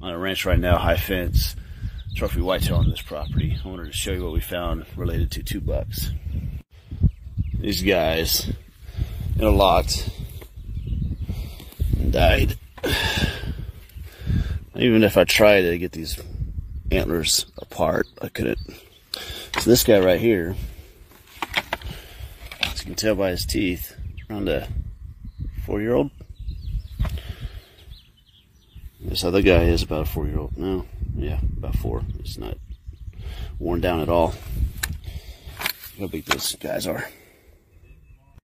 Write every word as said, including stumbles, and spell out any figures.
on a ranch right now, high fence, trophy whitetail on this property. I wanted to show you what we found related to two bucks. These guys interlocked and died. Even if I tried to get these antlers apart, I couldn't. So this guy right here, as you can tell by his teeth, around a four-year-old. This other guy is about a four-year-old. No, yeah, about four. It's not worn down at all. Look how big those guys are.